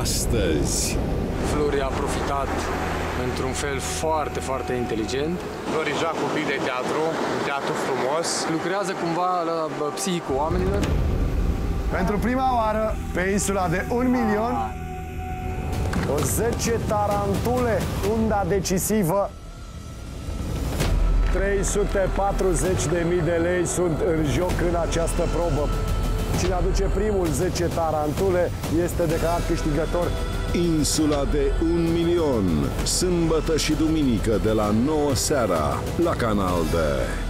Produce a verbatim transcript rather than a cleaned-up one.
astăzi. Flori a profitat într-un fel foarte, foarte inteligent. Flori joacă un pic de teatru, un teatru frumos. Lucrează cumva la psihicul oamenilor. Pentru prima oară, pe insula de un milion, o zece tarantule, unda decisivă. trei sute patruzeci de mii de lei sunt în joc în această probă. Cine aduce primul zece tarantule este declarat câștigător. Insula de un milion, sâmbătă și duminică de la nouă seara la Canal D.